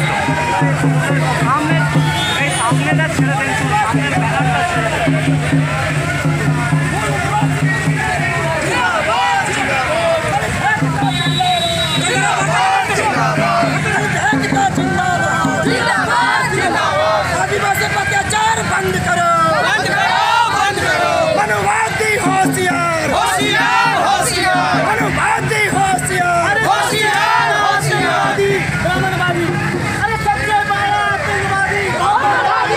সামনেটা ছেড়ে দেন, সামনের ব্যানারটা ছেড়ে দেন। बंद करो, बंद करो, बंद करो। मनोवादी होशियार, होशियार, होशियार। मनोवादी होशियार, होशियार, होशियार। ब्राह्मणवादी, अरे सबसे बड़ा आतंकवादी ब्राह्मणवादी।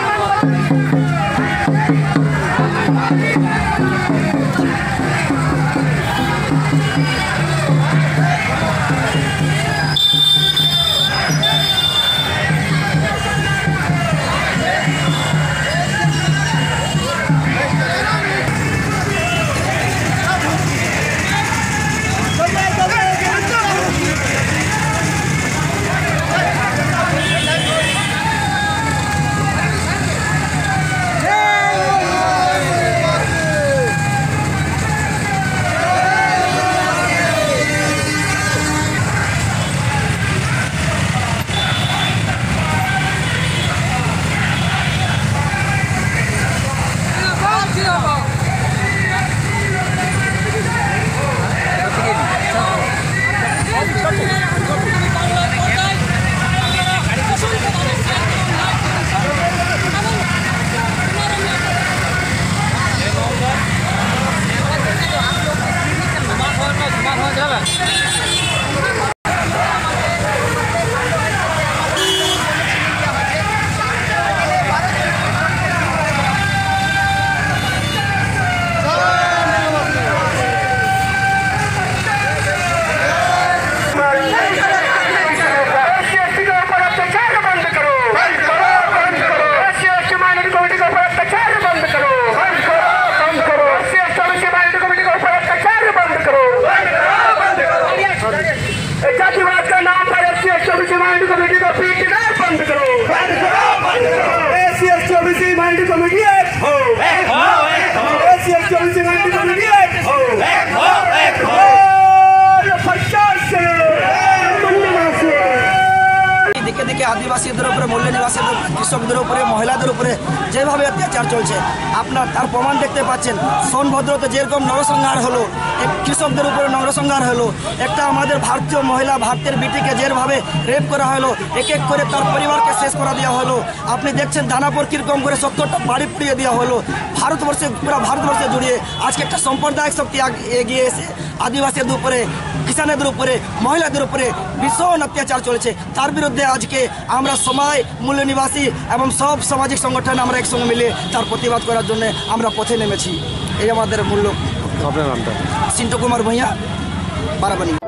দিকে দিকে আদিবাসীদের উপরে, মূল্য নিবাসীদের, কৃষকদের উপরে, মহিলাদের উপরে যেভাবে অত্যাচার চলছে, আপনার তার প্রমাণ দেখতে পাচ্ছেন। সোনভদ্রতে যেরকম নরসংহার হলো, কৃষকদের উপরে নরসংহার হলো, একটা আমাদের ভারতীয় মহিলা, ভারতের বিটিকে যেভাবে রেপ করা হলো, এক এক করে তার পরিবারকে শেষ করা দেওয়া হলো। আপনি দেখছেন দানাপুর কীরকম করে 70টা বাড়ি পুড়িয়ে দেওয়া হলো। ভারতবর্ষে, পুরো ভারতবর্ষে জুড়িয়ে আজকে একটা সাম্প্রদায়িক শক্তি এগিয়ে এসে আদিবাসীদের উপরে, কিষানদের উপরে, মহিলাদের উপরে ভীষণ অত্যাচার চলেছে। তার বিরুদ্ধে আজকে আমরা সবাই মূল্য নিবাসী এবং সব সামাজিক সংগঠন আমরা একসঙ্গে মিলে তার প্রতিবাদ করার জন্য আমরা পথে নেমেছি। এই আমাদের মূল্য। আপনার নামটা? সিন্টু কুমার ভূঁইয়া, বারাবানি।